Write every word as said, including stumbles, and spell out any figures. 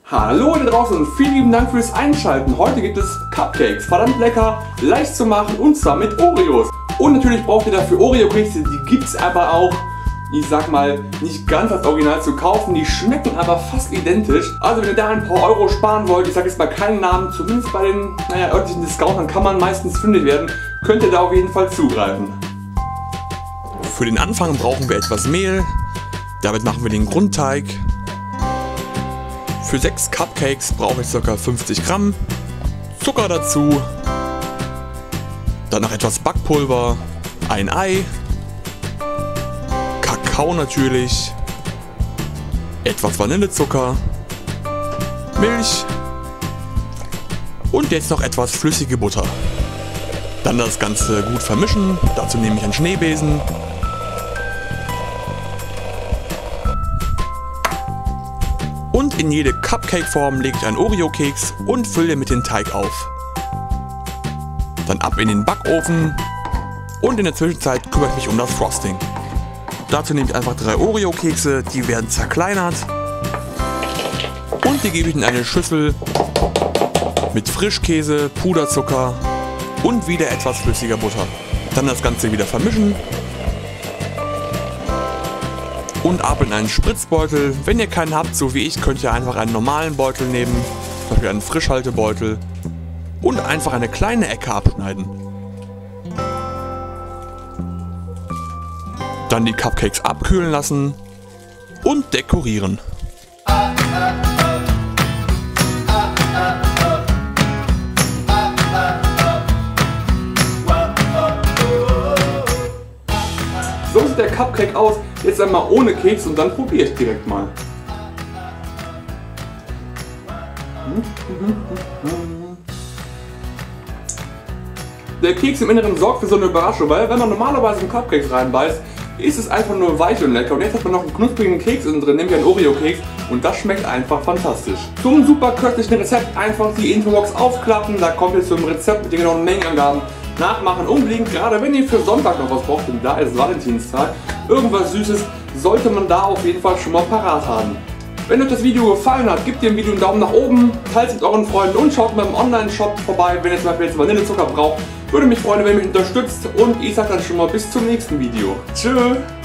Hallo da draußen und vielen lieben Dank fürs Einschalten. Heute gibt es Cupcakes, verdammt lecker, leicht zu machen und zwar mit Oreos. Und natürlich braucht ihr dafür Oreo-Kekse, die gibt es aber auch, ich sag mal, nicht ganz als Original zu kaufen. Die schmecken aber fast identisch. Also wenn ihr da ein paar Euro sparen wollt, ich sage jetzt mal keinen Namen, zumindest bei den naja, örtlichen Discountern kann man meistens fündig werden, könnt ihr da auf jeden Fall zugreifen. Für den Anfang brauchen wir etwas Mehl, damit machen wir den Grundteig. Für sechs Cupcakes brauche ich ca. fünfzig Gramm, Zucker dazu, dann noch etwas Backpulver, ein Ei, Kakao natürlich, etwas Vanillezucker, Milch und jetzt noch etwas flüssige Butter. Dann das Ganze gut vermischen, dazu nehme ich einen Schneebesen. Und in jede Cupcake-Form lege ich einen Oreo-Keks und fülle mit dem Teig auf. Dann ab in den Backofen und in der Zwischenzeit kümmere ich mich um das Frosting. Dazu nehme ich einfach drei Oreo-Kekse, die werden zerkleinert und die gebe ich in eine Schüssel mit Frischkäse, Puderzucker und wieder etwas flüssiger Butter. Dann das Ganze wieder vermischen. Und ab in einen Spritzbeutel. Wenn ihr keinen habt, so wie ich, könnt ihr einfach einen normalen Beutel nehmen, zum Beispiel einen Frischhaltebeutel, und einfach eine kleine Ecke abschneiden. Dann die Cupcakes abkühlen lassen und dekorieren. So sieht der Cupcake aus, jetzt einmal ohne Keks und dann probiere ich direkt mal. Der Keks im Inneren sorgt für so eine Überraschung, weil wenn man normalerweise in Cupcakes reinbeißt, ist es einfach nur weich und lecker. Und jetzt hat man noch einen knusprigen Keks innen drin, nämlich einen Oreo-Keks, und das schmeckt einfach fantastisch. Zum super köstlichen Rezept einfach die Infobox aufklappen, da kommt jetzt zum Rezept mit den genauen Mengenangaben. Nachmachen unbedingt, gerade wenn ihr für Sonntag noch was braucht, denn da ist Valentinstag, irgendwas Süßes sollte man da auf jeden Fall schon mal parat haben. Wenn euch das Video gefallen hat, gebt dem Video einen Daumen nach oben, teilt es mit euren Freunden und schaut mal im Online-Shop vorbei, wenn ihr zum Beispiel jetzt Vanillezucker braucht. Würde mich freuen, wenn ihr mich unterstützt, und ich sage dann schon mal bis zum nächsten Video. Tschüss!